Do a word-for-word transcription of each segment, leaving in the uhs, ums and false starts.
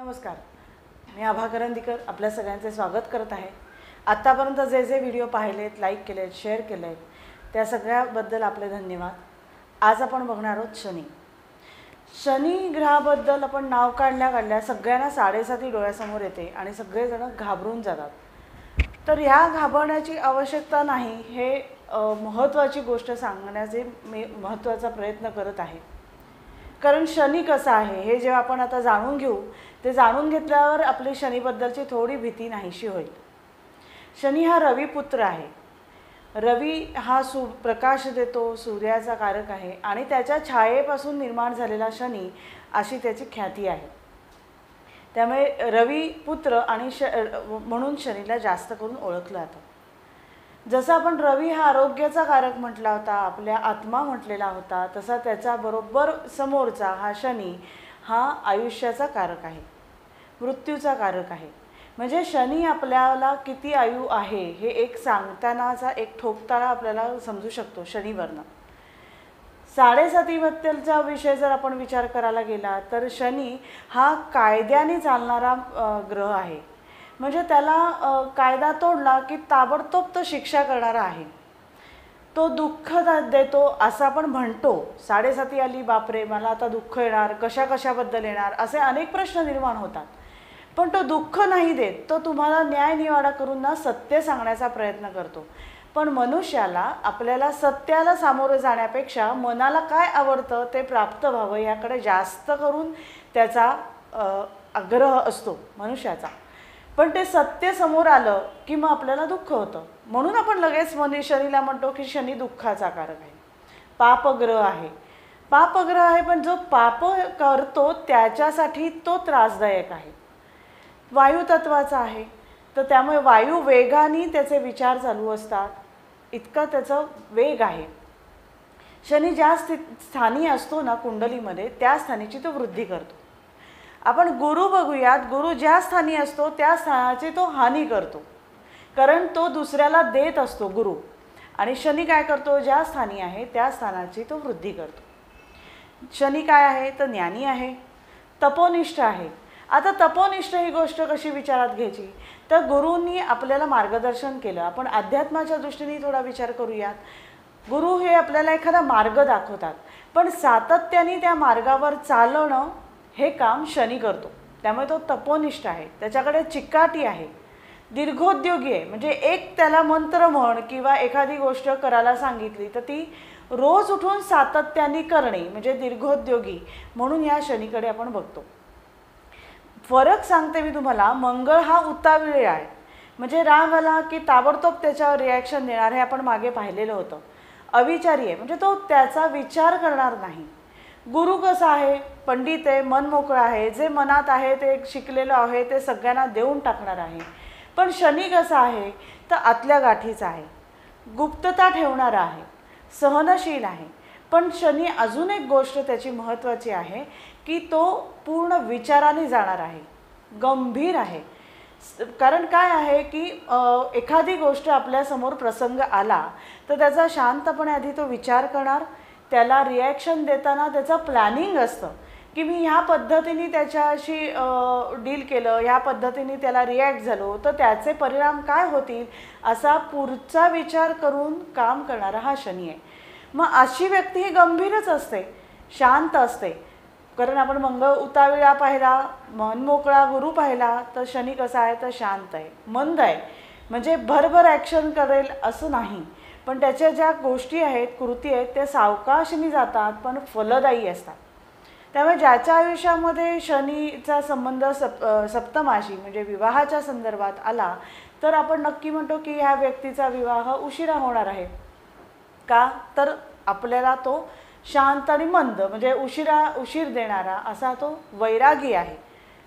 नमस्कार, मी आभा करंदीकर आपल्या सगळ्यांचे स्वागत करत आहे। आत्तापर्यंत जे जे व्हिडिओ पाहिलेत, लाईक केलेत, शेअर केलेत त्या सगळ्याबद्दल आपले धन्यवाद। आज आपण बघणार आहोत शनी। शनी ग्रहाबद्दल आपण नाव काढल्या काढल्या सगळ्यांना साडेसाती डोळ्यासमोर येते आणि सगळेजण घाबरून जातात। तर ह्या घाबरण्याची आवश्यकता नाही, हे महत्त्वाची गोष्ट सांगण्याचे मी महत्त्वाचा प्रयत्न करत आहे। कारण शनी कसा आहे हे जेव्हा आपण आता जाणून घेऊ, ते जाणून घेतल्यावर आपली शनीबद्दलची थोडी भीती नाहीशी होईल। शनी हा रविपुत्र आहे। रवी हा सु प्रकाश देतो, सूर्याचा कारक आहे आणि त्याच्या छायेपासून निर्माण झालेला शनी अशी त्याची ख्याती आहे। त्यामुळे रविपुत्र आणि श म्हणून शनीला जास्त करून ओळखलं जातं। जसं आपण रवी हा आरोग्याचा कारक म्हटला होता, आपल्या आत्मा म्हटलेला होता, तसा त्याचा बरोबर समोरचा हा शनी हा आयुष्याचा कारक आहे, मृत्यूचा कारक आहे। म्हणजे शनी आपल्याला किती आयु आहे हे एक सांगतानाचा एक ठोकताळा आपल्याला समजू शकतो शनीवरनं। साडेसातीबद्दलचा विषय जर आपण विचार करायला गेला तर शनी हा कायद्याने चालणारा ग्रह आहे। म्हणजे त्याला कायदा तोडला की ताबडतोब तो शिक्षा करणारा आहे। तो दुःख देतो असं आपण म्हणतो। साडेसाती आली, बापरे मला आता दुःख येणार, कशा कशाबद्दल येणार, असे अनेक प्रश्न निर्माण होतात। पण तो दुःख नाही देत, तो तुम्हाला न्याय निवाडा करून ना सत्य सांगण्याचा प्रयत्न करतो। पण मनुष्याला आपल्याला सत्याला सामोरे जाण्यापेक्षा मनाला काय आवडतं ते प्राप्त व्हावं याकडे जास्त करून त्याचा आग्रह असतो मनुष्याचा। पण ते सत्य समोर आलं की मग आपल्याला दुःख होतं। म्हणून आपण लगेच मनी शनीला म्हणतो की शनी दुःखाचा कारक आहे, पापग्रह आहे। पापग्रह आहे पण जो पाप करतो त्याच्यासाठी तो त्रासदायक आहे। वायू तत्वाचा आहे, तर त्यामुळे वायू वेगाने त्याचे विचार चालू असतात, इतका त्याचा वेग आहे। शनी ज्या स्थानी असतो ना कुंडलीमध्ये त्या स्थानीची तो वृद्धी करतो। आपण गुरु बघूयात, गुरु ज्या स्थानी असतो त्या स्थानाची तो हानी करतो, कारण तो दुसऱ्याला देत असतो गुरु। आणि शनी काय करतो, ज्या स्थानी आहे त्या स्थानाची तो वृद्धी करतो। शनी काय आहे तर ज्ञानी आहे, तपोनिष्ठ आहे। आता तपोनिष्ठ ही गोष्ट कशी विचारात घ्यायची तर गुरूंनी आपल्याला मार्गदर्शन केलं। आपण अध्यात्माच्या दृष्टीने थोडा विचार करूयात। गुरु हे आपल्याला एखादा मार्ग दाखवतात, पण सातत्याने त्या मार्गावर चालणं हे काम शनी करतो। त्यामुळे तो तपोनिष्ठ आहे, त्याच्याकडे चिकाटी आहे, दीर्घोद्योगी आहे। म्हणजे एक त्याला मंत्र म्हण किंवा एखादी गोष्ट करायला सांगितली तर ती रोज उठून सातत्याने करणे म्हणजे दीर्घोद्योगी, म्हणून या शनीकडे आपण बघतो। फरक सांगते मी तुम्हाला, मंगळ हा उतावीळ आहे। म्हणजे राग आला की ताबडतोब त्याच्यावर रिॲक्शन देणार, हे आपण मागे पाहिलेलं होतं। अविचारी आहे, म्हणजे तो त्याचा विचार करणार नाही। गुरु कसा आहे, पंडित आहे, मन मोकळा आहे, जे मनात आहे ते शिकलेलं आहे ते सगळ्यांना देऊन टाकणार आहे। पण शनी कसा आहे तर आतल्या गाठीचा आहे, गुप्तता ठेवणारा आहे, सहनशील आहे। पण शनी अजून एक गोष्ट त्याची महत्त्वाची आहे की तो पूर्ण विचाराने जाणार आहे, गंभीर आहे। कारण काय आहे की एखादी गोष्ट आपल्यासमोर प्रसंग आला तर त्याचा शांतपणे आधी तो विचार करणार, त्याला रिॲक्शन देताना त्याचं प्लॅनिंग असतं की मी ह्या पद्धतीने त्याच्याशी डील केलं, ह्या पद्धतीने त्याला रिॲक्ट झालो तर त्याचे परिणाम काय होतील असा पुढचा विचार करून काम करणारा हा शनी आहे। मग अशी व्यक्ती ही गंभीरच असते, शांत असते। कारण आपण मंगळ उताविळा पाहिला, मन मोकळा गुरु पाहिला, तर शनी कसा आहे तर शांत आहे, मंद आहे। म्हणजे भरभर ॲक्शन करेल असं नाही, पण त्याच्या ज्या गोष्टी आहेत, कृती आहेत त्या सावकाशनी जातात पण फलदायी असतात। त्यामुळे ज्याच्या आयुष्यामध्ये शनीचा संबंध सप सप्तमाशी म्हणजे विवाहाच्या संदर्भात आला तर आपण नक्की म्हणतो की ह्या व्यक्तीचा विवाह उशिरा होणार आहे। का तर आपल्याला तो शांत आणि मंद म्हणजे उशिरा उशीर देणारा असा तो वैरागी आहे,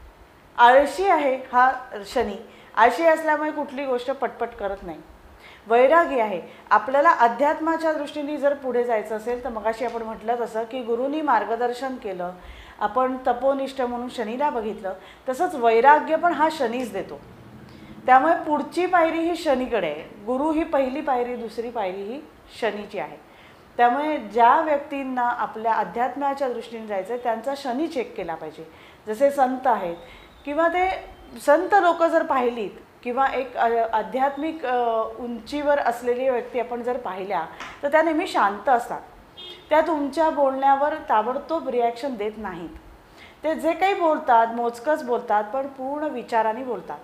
आळशी आहे हा शनी। आळशी असल्यामुळे कुठली गोष्ट पटपट करत नाही, वैरागी आहे। आपल्याला अध्यात्माच्या दृष्टीने जर पुढे जायचं असेल तर मगाशी आपण म्हटलं तसं की गुरूंनी मार्गदर्शन केलं, आपण तपोनिष्ठ म्हणून शनीला बघितलं, तसंच वैराग्य पण हा शनीच देतो। त्यामुळे पुढची पायरी ही शनीकडे आहे, गुरु ही पहिली पायरी, दुसरी पायरी ही शनीची आहे। त्यामुळे ज्या व्यक्तींना आपल्या अध्यात्माच्या दृष्टीने जायचं आहे त्यांचा शनी चेक केला पाहिजे। जसे संत आहेत किंवा ते संत लोक जर पाहिलीत किंवा एक आध्यात्मिक उंचीवर असलेली व्यक्ती आपण जर पाहिल्या तर त्या नेहमी शांत असतात. त्या तुमच्या बोलण्यावर ताबडतोब रिॲक्शन देत नाहीत. ते जे काही बोलतात मोजकंच बोलतात, पण पूर्ण विचाराने बोलतात,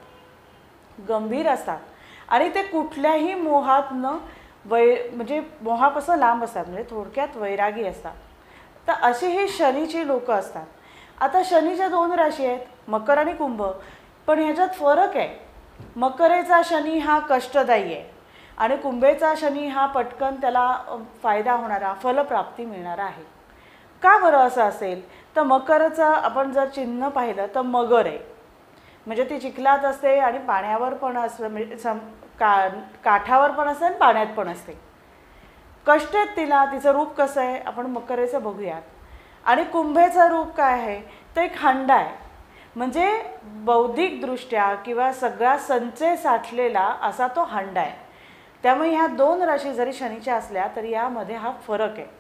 गंभीर असतात आणि ते कुठल्याही मोहातनं वै म्हणजे मोहापासून लांब असतात, म्हणजे थोडक्यात वैरागी असतात. तर अशी ही शनीची लोकं असतात. आता शनीच्या दोन राशी आहेत, मकर आणि कुंभ, पण ह्याच्यात फरक आहे. मकरेचा शनी हा कष्टदायी आहे आणि कुंभेचा शनी हा पटकन त्याला फायदा होणारा, फलप्राप्ती मिळणारा आहे. का बरं असं असेल? तर मकरचं आपण जर चिन्ह पाहिलं तर मगर आहे, म्हणजे ती चिखलात असते आणि पाण्यावर पण असते, म्हणजे सम का काठावर पण असते आणि पाण्यात पण असते. कष्ट आहेत तिला. तिचं रूप कसं आहे आपण मकरेचं बघूयात. आणि कुंभेचं रूप काय आहे? तर एक हंडा आहे, म्हणजे बौद्धिकदृष्ट्या किंवा सगळा संचय साठलेला असा तो हंडा आहे. त्यामुळे ह्या दोन राशी जरी शनीच्या असल्या तरी यामध्ये हा फरक आहे.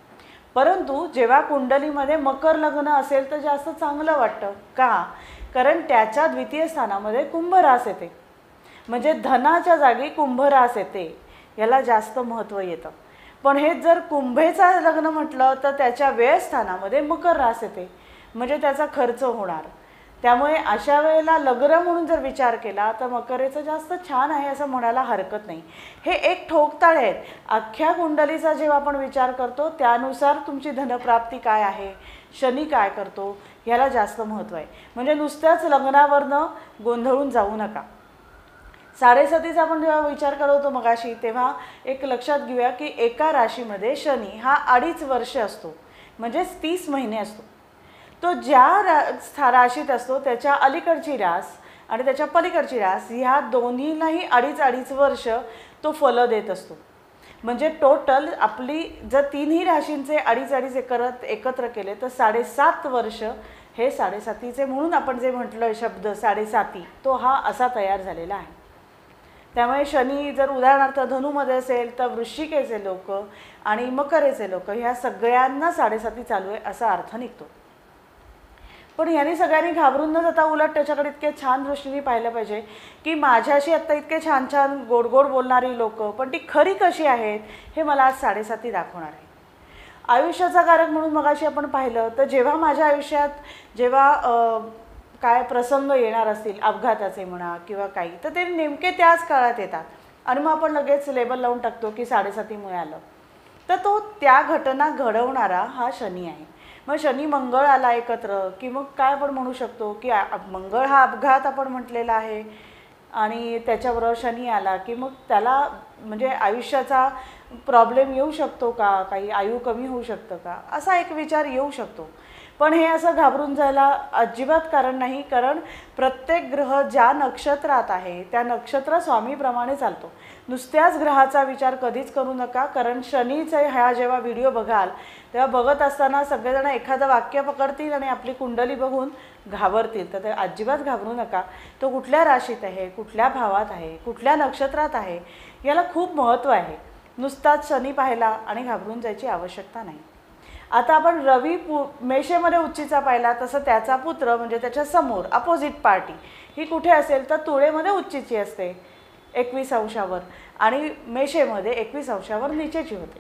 परंतु जेव्हा कुंडलीमध्ये मकर लग्न असेल तर जास्त चांगलं वाटतं. का? कारण त्याच्या द्वितीय स्थानामध्ये कुंभ रास येते, म्हणजे धनाच्या जागी कुंभ रास येते, याला जास्त महत्त्व येतं. पण हे जर कुंभेचा लग्न म्हटलं तर त्याच्या व्यय स्थानामध्ये मकर रास येते, म्हणजे त्याचा खर्च होणार. त्यामुळे अशा वेळेला लग्न म्हणून जर विचार केला तर मकरेचं जास्त छान आहे असं म्हणायला हरकत नाही. हे एक ठोकताळे आहेत. अख्ख्या कुंडलीचा जेव्हा आपण विचार करतो त्यानुसार तुमची धनप्राप्ती काय आहे, शनी काय करतो, ह्याला जास्त महत्त्व आहे. म्हणजे नुसत्याच लग्नावरनं गोंधळून जाऊ नका. साडेसातीचा आपण जेव्हा विचार करत होतो मगाशी, तेव्हा एक लक्षात घेऊया की एका राशीमध्ये शनी हा अडीच वर्ष असतो, म्हणजेच तीस महिने असतो. तो ज्या रा राशीत असतो त्याच्या अलीकडची रास आणि त्याच्या पलीकडची रास ह्या दोन्हीलाही अडीच अडीच वर्ष तो फलं देत असतो. म्हणजे टोटल आपली जर तिन्ही राशींचे अडीच अडीच एकत्र एकत्र केले तर साडेसात वर्ष हे साडेसातीचे, म्हणून आपण जे म्हटलं शब्द साडेसाती, तो हा असा तयार झालेला आहे. त्यामुळे शनी जर उदाहरणार्थ धनुमध्ये असेल तर वृश्चिकेचे लोक आणि मकरेचे लोक ह्या सगळ्यांना साडेसाती चालू आहे असा अर्थ निघतो. पण यांनी सगळ्यांनी घाबरून न जाता उलट त्याच्याकडे इतके छान दृष्टीने पाहिलं पाहिजे की माझ्याशी आत्ता इतके छान छान गोड गोड बोलणारी लोक, पण ती खरी कशी आहेत हे मला आज साडेसाती दाखवणार आहे. आयुष्याचा कारक म्हणून मगाशी आपण पाहिलं तर जेव्हा माझ्या आयुष्यात जेव्हा काय प्रसंग येणार असतील, अपघाताचे म्हणा किंवा काही, तर ते नेमके त्याच काळात येतात आणि मग आपण लगेच लेबल लावून टाकतो की साडेसातीमुळे आलं. तर तो त्या घटना घडवणारा हा शनी आहे. मग शनी मंगळ आला एकत्र की मग काय आपण म्हणू शकतो की मंगळ हा अपघात आपण म्हटलेला आहे आणि त्याच्याबरोबर शनी आला की मग त्याला म्हणजे आयुष्याचा प्रॉब्लेम येऊ शकतो का, काही आयु कमी होऊ शकतं का, असा एक विचार येऊ शकतो. पण हे असं घाबरून जायला अजिबात कारण नाही, कारण प्रत्येक ग्रह ज्या नक्षत्रात आहे त्या नक्षत्र स्वामीप्रमाणे चालतो. नुसत्याच ग्रहाचा विचार कधीच करू नका, कारण शनीचा ह्या जेव्हा व्हिडिओ बघाल तेव्हा बघत असताना सगळेजण एखादं वाक्य पकडतील आणि आपली कुंडली बघून घाबरतील. तर ते अजिबात घाबरू नका. तो कुठल्या राशीत आहे, कुठल्या भावात आहे, कुठल्या नक्षत्रात आहे, याला खूप महत्त्व आहे. नुसताच शनी पाहिला आणि घाबरून जायची आवश्यकता नाही. आता आपण रवी पु मेषेमध्ये उच्चीचा पाहिला, तसं त्याचा पुत्र म्हणजे त्याच्या समोर अपोजिट पार्टी ही कुठे असेल तर तुळेमध्ये उच्चीची असते एकवीस अंशावर आणि मेषेमध्ये एकवीस अंशावर नीचेची होते.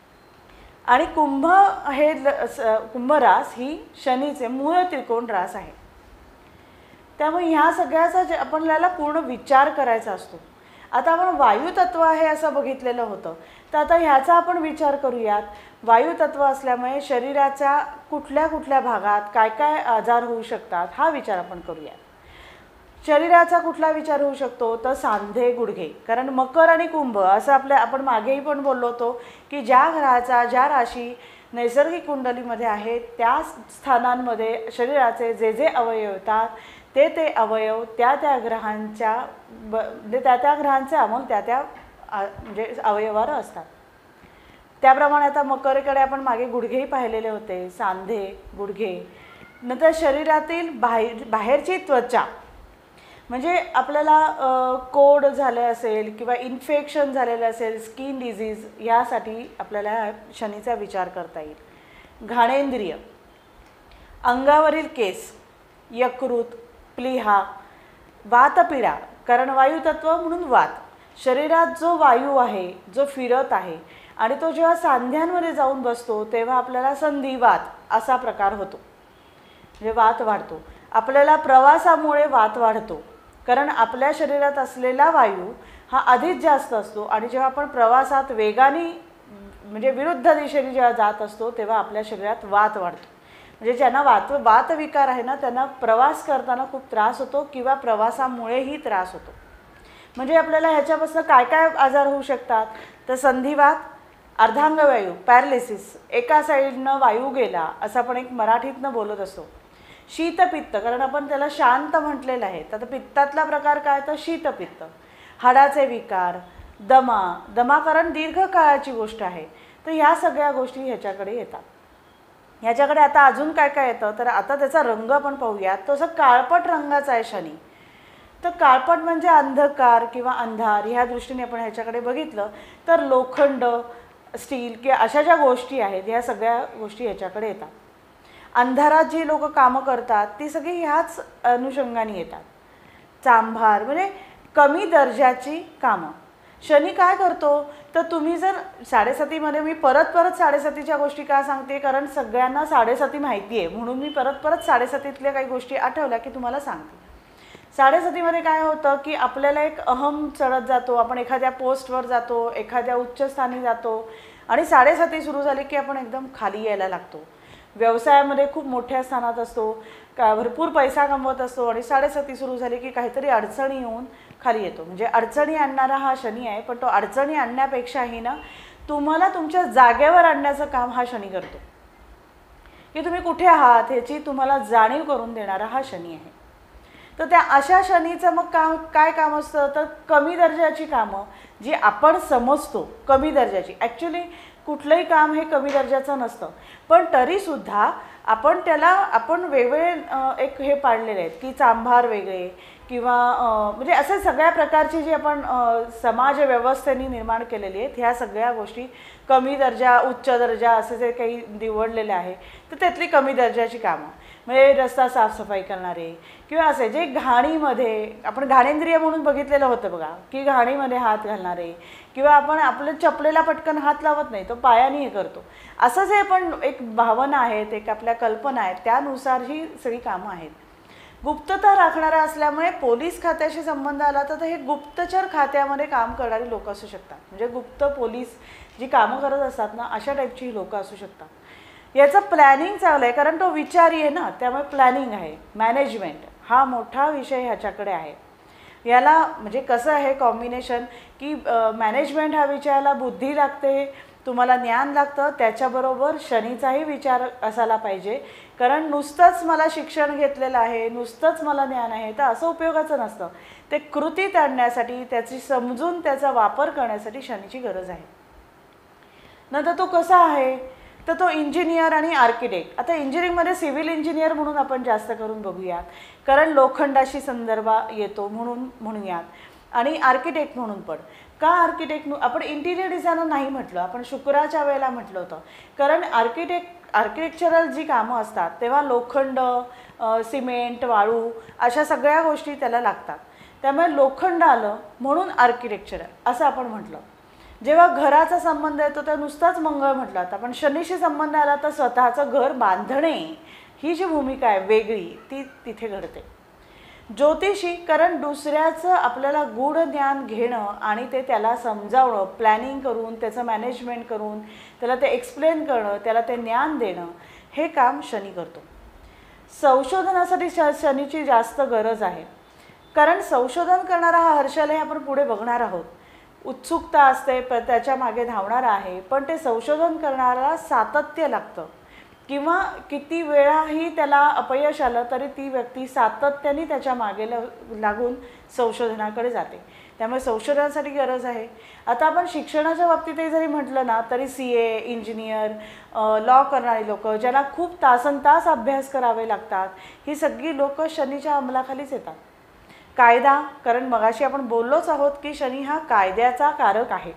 आणि कुंभ हे कुंभ रास ही शनीचे मूळ त्रिकोण रास आहे. त्यामुळे ह्या सगळ्याचा जे आपल्याला पूर्ण विचार करायचा असतो. आता आपण वायुतत्व आहे असं बघितलेलं होतं, तर आता ह्याचा आपण विचार करूयात. वायुतत्व असल्यामुळे शरीराच्या कुठल्या कुठल्या भागात काय काय आजार होऊ शकतात हा विचार आपण करूयात. शरीराचा कुठला विचार होऊ शकतो तर सांधे गुडघे, कारण मकर आणि कुंभ असं आपल्या आपण मागेही पण बोललो होतो की ज्या ग्रहाचा ज्या राशी नैसर्गिक कुंडलीमध्ये आहेत त्या स्थानांमध्ये शरीराचे जे जे अवयव येतात ते ते अवयव त्या त्या ग्रहांच्या म्हणजे त्या त्या ग्रहांचे अमोल त्या त्या म्हणजे अवयवावर असतात. त्याप्रमाणे आता मकरकडे आपण मागे गुडघेही पाहिलेले होते, सांधे गुडघे. नंतर शरीरातील बाहेर बाहेरची त्वचा, म्हणजे आपल्याला कोड झाले असेल किंवा इन्फेक्शन झालेलं असेल, स्किन डिझीज, यासाठी आपल्याला शनीचा विचार करता येईल. घाणेंद्रिय, अंगावरील केस, यकृत, प्लीहा, वातपीडा, कारण वायुतत्व म्हणून वात. शरीरात जो वायू आहे जो फिरत आहे आणि तो जेव्हा सांध्यांमध्ये जाऊन बसतो तेव्हा आपल्याला संधिवात असा प्रकार होतो, म्हणजे वात वाढतो. आपल्याला प्रवासामुळे वात वाढतो, कारण आपल्या शरीरात असलेला वायू हा अधिक जास्त असतो आणि जेव्हा आपण प्रवासात वेगाने म्हणजे विरुद्ध दिशेने जेव्हा जात असतो तेव्हा आपल्या शरीरात वात वाढतो. म्हणजे ज्यांना वात वातविकार आहे ना त्यांना प्रवास करताना खूप त्रास होतो किंवा प्रवासामुळेही त्रास होतो. म्हणजे आपल्याला ह्याच्यापासून काय काय आजार होऊ शकतात, तर संधिवात, अर्धांगवायू, पॅरालिसिस, एका साईडनं वायू गेला असं आपण एक मराठीतनं बोलत असतो. शीतपित्त, कारण आपण त्याला शांत म्हटलेलं आहे, तर पित्तातला प्रकार काय, तर शीतपित्त. हाडाचे विकार, दमा, दमा कारण दीर्घकाळाची गोष्ट आहे, तर ह्या सगळ्या गोष्टी ह्याच्याकडे येतात. ह्याच्याकडे आता अजून काय काय येतं, तर आता त्याचा रंग आपण पाहूयात. तो असं काळपट रंगाचा आहे शनी. तर काळपट म्हणजे अंधकार किंवा अंधार ह्या दृष्टीने आपण ह्याच्याकडे बघितलं तर लोखंड, स्टील किंवा अशा ज्या गोष्टी आहेत ह्या सगळ्या गोष्टी ह्याच्याकडे येतात. अंधारात जी लोक कामं करतात ती सगळी ह्याच अनुषंगाने येतात. चांभार म्हणजे कमी दर्जाची कामं. शनी काय करतो, तर तुम्ही जर साडेसातीमध्ये, मी परत परत साडेसातीच्या गोष्टी का सांगते, कारण सगळ्यांना साडेसाती माहिती आहे म्हणून मी परत परत साडेसातीतल्या काही गोष्टी आठवल्या की तुम्हाला सांगते. साडेसातीमध्ये काय होतं की आपल्याला एक अहम चढत जातो, आपण एखाद्या पोस्टवर जातो, एखाद्या उच्चस्थानी जातो आणि साडेसाती सुरू झाली की आपण एकदम खाली यायला लागतो. व्यवसायामध्ये खूप मोठ्या स्थानात असतो, का भरपूर पैसा कमवत असतो आणि साडेसाती सुरू झाली की काहीतरी अडचणी येऊन खाली येतो. म्हणजे अडचणी आणणारा हा शनी आहे, पण तो अडचणी आणण्यापेक्षाही ना तुम्हाला तुमच्या जागेवर आणण्याचं काम हा शनी करतो, की तुम्ही कुठे आहात ह्याची तुम्हाला जाणीव करून देणारा हा शनी आहे. तर त्या अशा शनीचं मग काम काय काम असतं, तर कमी दर्जाची कामं जी आपण समजतो कमी दर्जाची, ॲक्च्युली कुठलंही काम हे कमी दर्जाचं नसतं, पण तरीसुद्धा आपण त्याला आपण वेगवेगळे एक हे पाडलेले आहेत की चांभार वेगळे किंवा म्हणजे असे सगळ्या प्रकारची जी आपण समाज व्यवस्थेने निर्माण केलेली आहेत ह्या सगळ्या गोष्टी कमी दर्जा, उच्च दर्जा असे जे काही निवडलेले आहे तर त्यातली कमी दर्जाची कामं, म्हणजे रस्ता साफसफाई करणारे किंवा असे जे घाणीमध्ये आपण घाणेंद्रिय म्हणून बघितलेलं होतं बघा, की घाणीमध्ये हात घालणारे किंवा आपण आपल्या चपलेला पटकन हात लावत नाही, तो पायाने हे करतो, असं जे आपण एक भावना आहेत, एक आपल्या कल्पना आहेत त्यानुसार ही सगळी कामं आहेत. गुप्तता राखणारा असल्यामुळे पोलीस खात्याशी संबंध आला तर हे गुप्तचर खात्यामध्ये काम करणारी लोक असू शकतात. म्हणजे गुप्त पोलीस जी कामं करत असतात ना अशा टाईपची ही लोकं असू शकतात. याचं प्लॅनिंग चांगलं आहे, कारण तो विचारी आहे ना, त्यामुळे प्लॅनिंग आहे. मॅनेजमेंट हा मोठा विषय ह्याच्याकडे आहे. याला म्हणजे कसं आहे कॉम्बिनेशन, की मॅनेजमेंट हा विचाराला बुद्धी लागते, तुम्हाला ज्ञान लागतं, त्याच्याबरोबर शनीचाही विचार असायला पाहिजे. कारण नुसतंच मला शिक्षण घेतलेलं आहे, नुसतंच मला ज्ञान आहे तर असं उपयोगाचं नसतं. ते कृतीत आणण्यासाठी, त्याची समजून त्याचा वापर करण्यासाठी शनीची गरज आहे. नंतर तो कसा आहे, तर तो इंजिनियर आणि आर्किटेक्ट. आता इंजिनिअरिंगमध्ये सिव्हिल इंजिनियर म्हणून आपण जास्त करून बघूयात, कारण लोखंडाशी संदर्भ येतो म्हणून म्हणूयात. आणि आर्किटेक्ट म्हणून पण का आर्किटेक्ट आपण इंटिरियर डिझायनर नाही म्हटलं, आपण शुक्राच्या वेळेला म्हटलं होतं, कारण आर्किटेक्ट आर्किटेक्चरल जी कामं असतात तेव्हा लोखंड, सिमेंट, वाळू अशा सगळ्या गोष्टी त्याला लागतात. त्यामुळे लोखंड आलं म्हणून आर्किटेक्चर असं आपण म्हटलं. जेव्हा घराचा संबंध येतो तर नुसताच मंगळ म्हटलं होतं, पण शनीशी संबंध आला तर स्वतःचं घर बांधणे ही जी भूमिका आहे वेगळी ती तिथे घडते. ज्योतिषी, कारण दुसऱ्याचं आपल्याला गूढ ज्ञान घेणं आणि ते त्याला समजावणं, प्लॅनिंग करून त्याचं मॅनेजमेंट करून त्याला ते एक्सप्लेन करणं, त्याला ते ज्ञान देणं, हे काम शनी करतो. संशोधनासाठी श शनीची जास्त गरज आहे, कारण संशोधन करणारा हा हर्षल हे आपण पुढे बघणार आहोत. उत्सुकता असते, प त्याच्या मागे धावणारा आहे, पण ते संशोधन करणारा सातत्य लागतं किंवा किती वेळाही त्याला अपयश आलं तरी ती व्यक्ती सातत्याने त्याच्या मागे लागून संशोधनाकडे जाते. त्यामुळे संशोधनासाठी गरज आहे. आता आपण शिक्षणाच्या बाबतीतही जरी म्हटलं ना तरी सी ए, इंजिनियर, लॉ करणारी लोक, ज्यांना खूप तासनतास अभ्यास करावे लागतात, ही सगळी लोक शनीच्या अंमलाखालीच येतात. कायदा, कारण मगाशी आपण बोललोच आहोत की शनी हा कायद्याचा कारक आहे,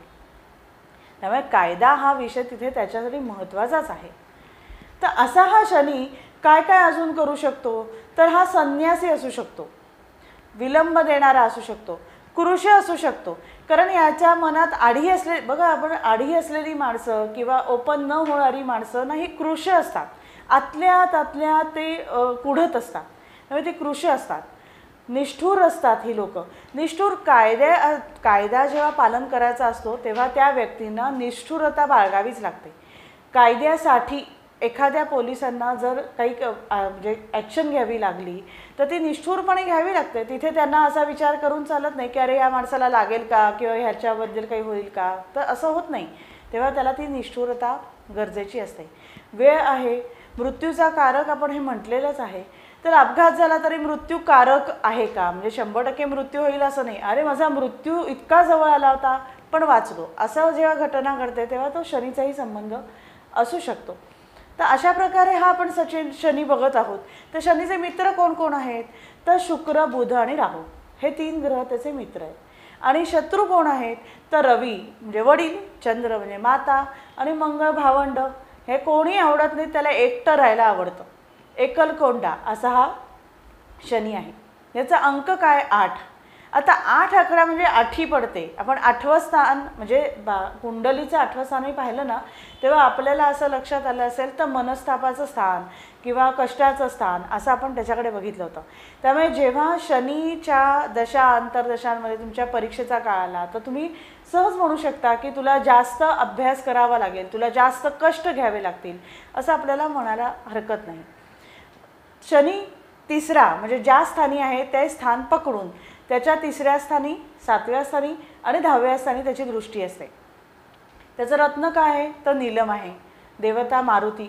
त्यामुळे कायदा हा विषय तिथे त्याच्यासाठी महत्त्वाचाच आहे. तर असा हा शनी काय काय अजून करू शकतो, तर हा संन्यासी असू शकतो, विलंब देणारा असू शकतो, कृश असू शकतो. कारण याच्या मनात आढी असले, बघा आपण आढी असलेली माणसं किंवा ओपन न होणारी माणसं ना ही कृश असतात, आतल्यात आतल्या ते कुढत असतात, त्यामुळे ते कृश असतात, निष्ठूर असतात ही लोक. निष्ठूर कायद्या कायदा जेव्हा पालन करायचा असतो तेव्हा त्या व्यक्तींना निष्ठुरता बाळगावीच लागते. कायद्यासाठी एखाद्या पोलिसांना जर काही म्हणजे ॲक्शन घ्यावी लागली तर ती निष्ठुरपणे घ्यावी लागते. तिथे त्यांना असा विचार करून चालत नाही की अरे या माणसाला लागेल का किंवा ह्याच्याबद्दल काही होईल का, तर असं होत नाही. तेव्हा त्याला ती निष्ठुरता गरजेची असते. वेळ आहे मृत्यूचा कारक, आपण हे म्हटलेलंच आहे. तर अपघात झाला तरी मृत्यूकारक आहे का, म्हणजे शंभर टक्के मृत्यू होईल असं नाही. अरे माझा मृत्यू इतका जवळ आला होता पण वाचलो, असं जेव्हा घटना घडते तेव्हा तो शनीचाही संबंध असू शकतो. तर अशा प्रकारे हा आपण सचिन शनी बघत आहोत. तर शनीचे मित्र कोण कोण आहेत, तर शुक्र, बुध आणि राहू हे तीन ग्रह त्याचे मित्र आहेत. आणि शत्रू कोण आहेत, तर रवी म्हणजे वडील, चंद्र म्हणजे माता आणि मंगळ भावंड. हे कोणी आवडत नाही, त्याला एकटं राहायला आवडतं, एकलकोंडा असा हा शनी आहे. याचा अंक काय, आठ. आता आठ आकडा म्हणजे आठी पडते. आपण आठवं स्थान म्हणजे बा कुंडलीचं आठवं स्थानही पाहिलं ना तेव्हा आपल्याला असं लक्षात आलं असेल तर मनस्तापाचं स्थान किंवा कष्टाचं स्थान असं आपण त्याच्याकडे बघितलं होतं. त्यामुळे जेव्हा शनीच्या दशा अंतर्दशांमध्ये तुमच्या परीक्षेचा काळ आला तर तुम्ही सहज म्हणू शकता की तुला जास्त अभ्यास करावा लागेल, तुला जास्त कष्ट घ्यावे लागतील असं आपल्याला म्हणायला हरकत नाही. शनी तिसरा म्हणजे ज्या स्थानी आहे ते स्थान पकडून त्याच्या तिसऱ्या स्थानी, सातव्या स्थानी आणि दहाव्या स्थानी त्याची दृष्टी असते. त्याचं रत्न काय आहे, तर नीलम आहे. देवता मारुती,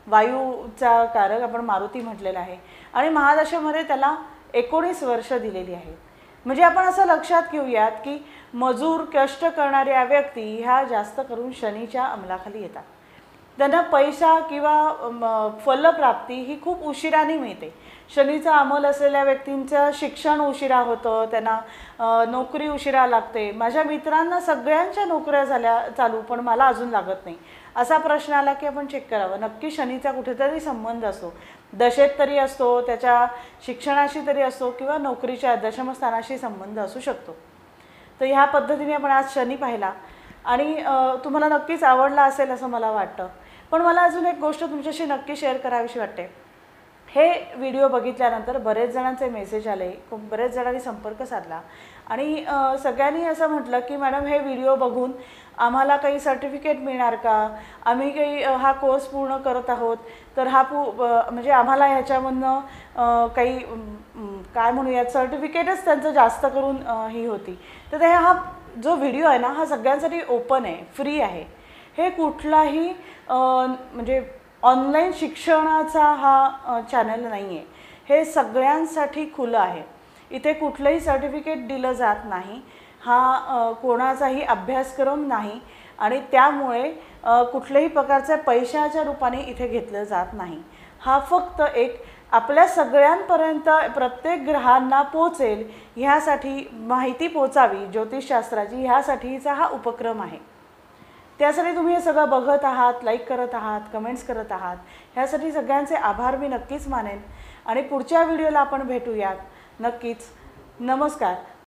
वायूचा कारक आपण मारुती म्हटलेला आहे. आणि महादशेमध्ये त्याला एकोणीस वर्ष दिलेली आहेत. म्हणजे आपण असं लक्षात घेऊयात की मजूर कष्ट करणाऱ्या व्यक्ती ह्या जास्त करून शनीच्या अंमलाखाली येतात. त्यांना पैसा किंवा फलप्राप्ती ही खूप उशिराने मिळते. शनीचा अंमल असलेल्या व्यक्तींचं शिक्षण उशिरा होतं, त्यांना नोकरी उशिरा लागते. माझ्या मित्रांना सगळ्यांच्या नोकऱ्या झाल्या चालू पण मला अजून लागत नाही, असा प्रश्न आला की आपण चेक करावं नक्की शनीचा कुठेतरी संबंध असतो. दशेत तरी असतो, त्याच्या शिक्षणाशी तरी असतो किंवा नोकरीच्या दशमस्थानाशी संबंध असू शकतो. तर ह्या पद्धतीने आपण आज शनी पाहिला आणि तुम्हाला नक्कीच आवडला असेल असं मला वाटतं. पण मला अजून एक गोष्ट तुमच्याशी नक्की शेअर करावीशी वाटते. हे व्हिडिओ बघितल्यानंतर बरेच जणांचे मेसेज आले, बरेच जणांनी संपर्क साधला आणि सगळ्यांनी असं म्हटलं की मॅडम हे व्हिडिओ बघून आम्हाला काही सर्टिफिकेट मिळणार का, आम्ही काही हा कोर्स पूर्ण करत आहोत तर हा पू म्हणजे आम्हाला ह्याच्यामधनं काही काय म्हणूयात सर्टिफिकेटच त्यांचं जास्त करून ही होती. तर हा जो व्हिडिओ आहे ना हा सगळ्यांसाठी ओपन आहे, फ्री आहे. हे कुठलाही म्हणजे ऑनलाईन शिक्षणाचा हा चॅनल नाही आहे, हे सगळ्यांसाठी खुलं आहे. इथे कुठलंही सर्टिफिकेट दिलं जात नाही, हा कोणाचाही अभ्यासक्रम नाही आणि त्यामुळे कुठल्याही प्रकारच्या पैशाच्या रूपाने इथे घेतलं जात नाही. हा फक्त एक आपल्या सगळ्यांपर्यंत प्रत्येक ग्रहांना पोचेल ह्यासाठी माहिती पोचावी ज्योतिषशास्त्राची, ह्यासाठीचा हा उपक्रम आहे. त्यासाठी तुम्ही हे सगळं बघत आहात, लाईक करत आहात, कमेंट्स करत आहात, ह्यासाठी सगळ्यांचे आभार मी नक्कीच मानेन. आणि पुढच्या व्हिडिओला आपण भेटूयात नक्कीच. नमस्कार.